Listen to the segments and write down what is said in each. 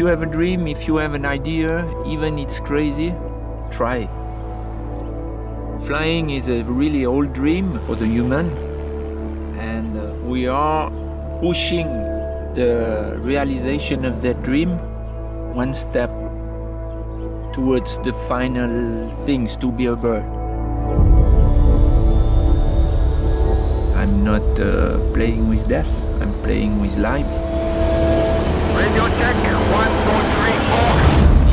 you have a dream, if you have an idea, even it's crazy, try. Flying is a really old dream for the human, and we are pushing the realization of that dream one step towards the final things, to be a bird. I'm not playing with death, I'm playing with life. Radio check, 1, 2, 3, 4.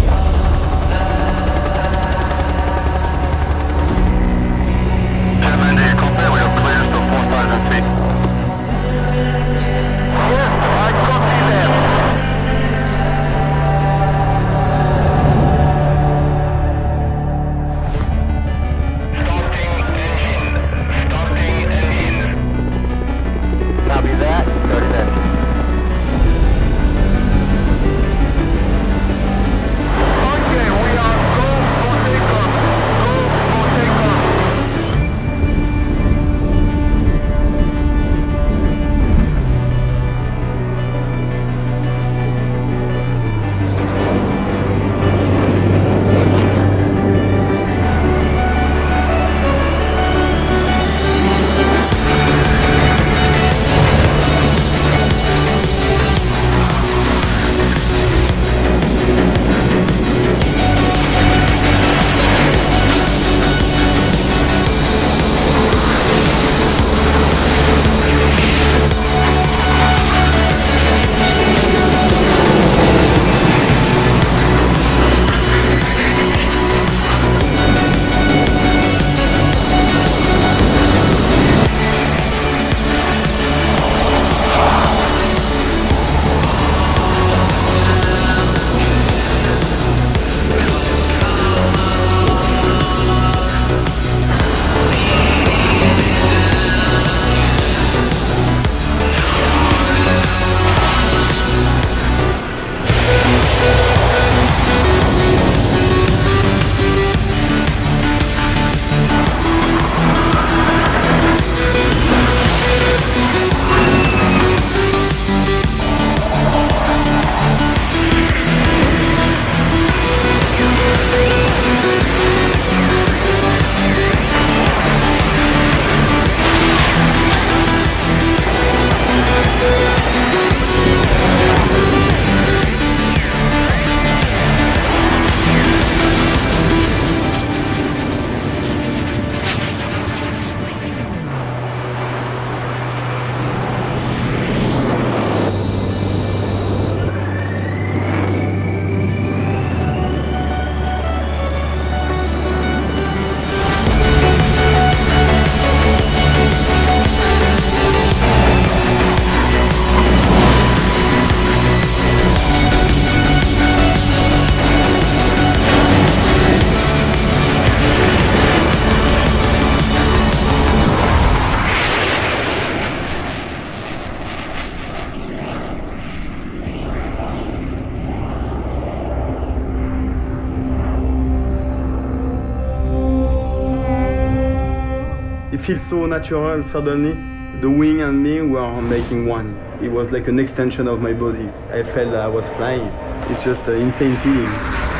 It feels so natural suddenly. The wing and me were making one. It was like an extension of my body. I felt that I was flying. It's just an insane feeling.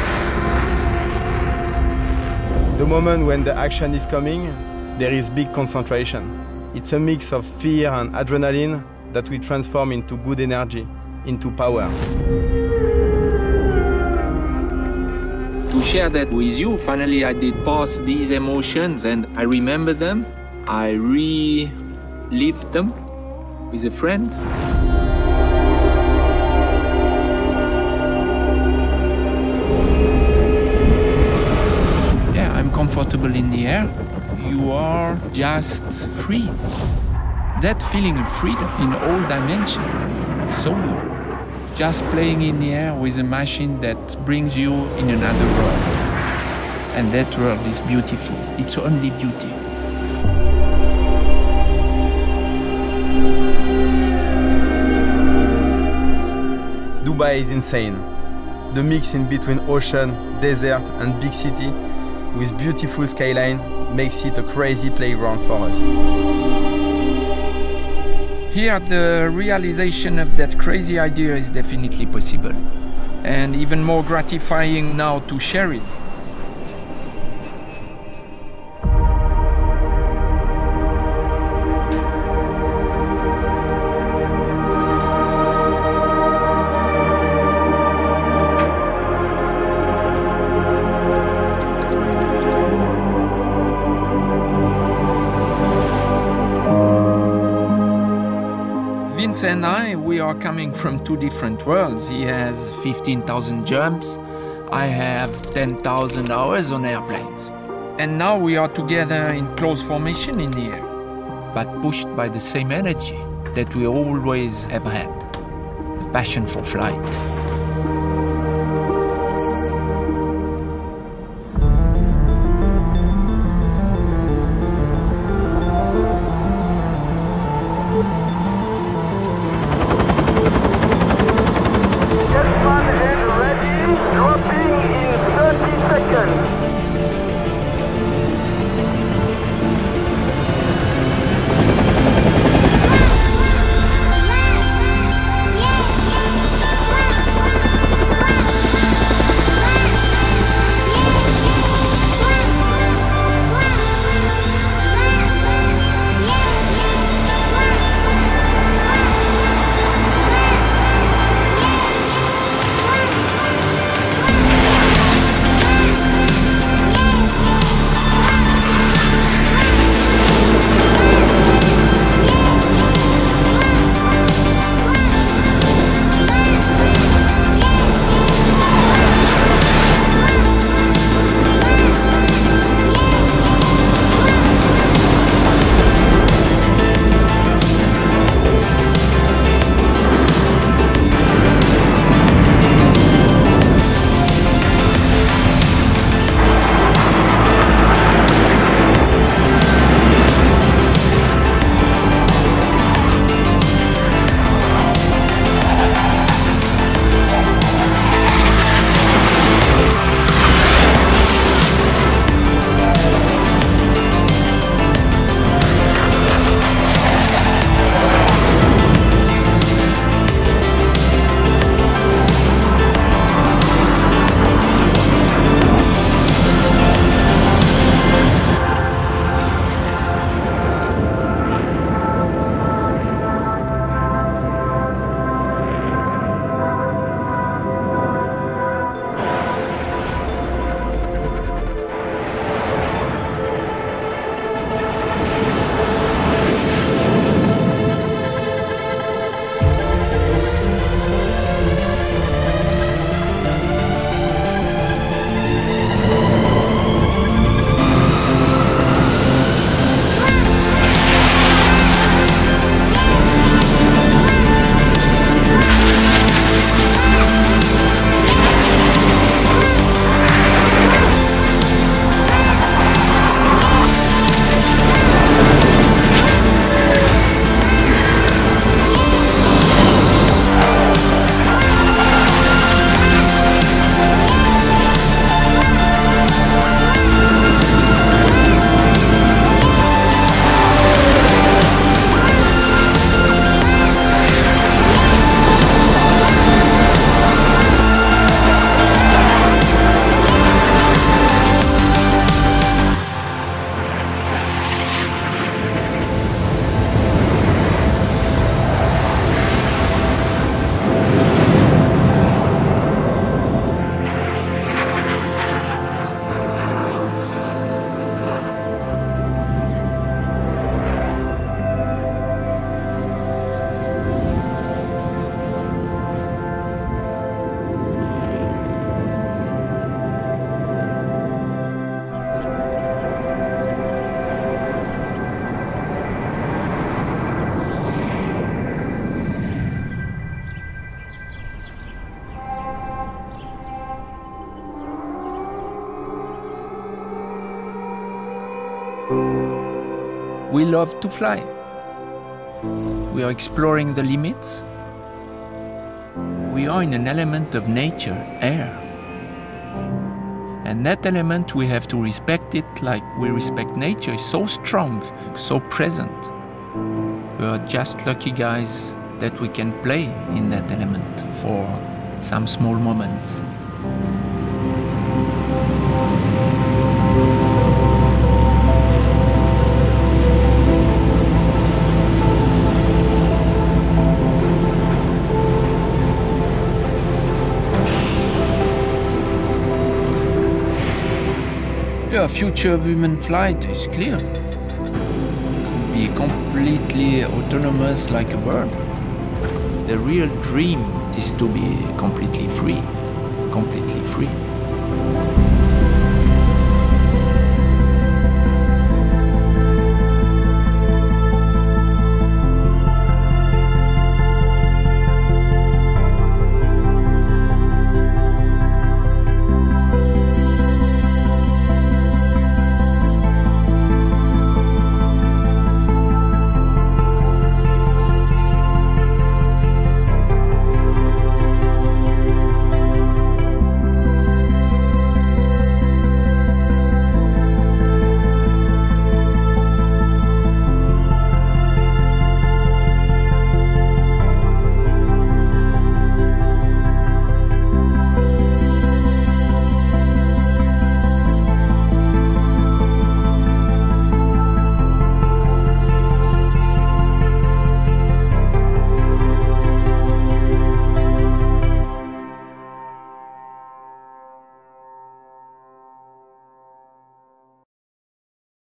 The moment when the action is coming, there is big concentration. It's a mix of fear and adrenaline that we transform into good energy, into power. To share that with you, finally I did pass these emotions and I remember them. I relived them with a friend. Yeah, I'm comfortable in the air. You are just free. That feeling of freedom in all dimensions, it's so good. Just playing in the air with a machine that brings you in another world. And that world is beautiful. It's only beauty. Dubai is insane. The mix in between ocean, desert and big city with beautiful skyline makes it a crazy playground for us. Here the realization of that crazy idea is definitely possible. and even more gratifying now to share it. Vince and I, we are coming from two different worlds. He has 15,000 jumps. I have 10,000 hours on airplanes. And now we are together in close formation in the air, but pushed by the same energy that we always have had, the passion for flight. We love to fly. We are exploring the limits. We are in an element of nature, air. And that element, we have to respect it like we respect nature. It's so strong, so present. We are just lucky guys that we can play in that element for some small moments. Yeah, future of human flight is clear. Could be completely autonomous like a bird. The real dream is to be completely free. Completely free.